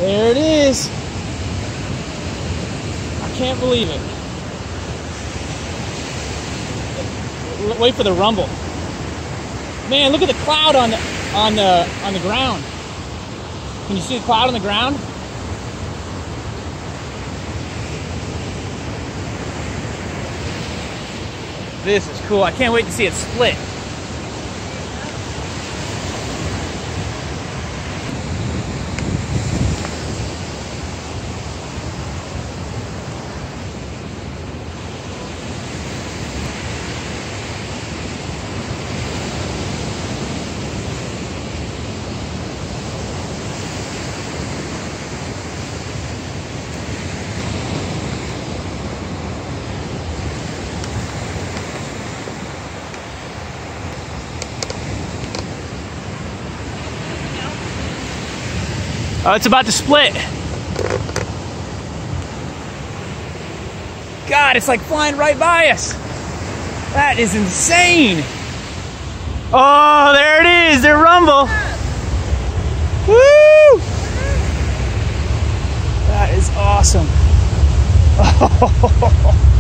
There it is. I can't believe it. Wait for the rumble. Man, look at the cloud on the ground. Can you see the cloud on the ground? This is cool. I can't wait to see it split. Oh, it's about to split. God, it's like flying right by us. That is insane. Oh, there it is, their rumble. Woo! That is awesome. Oh.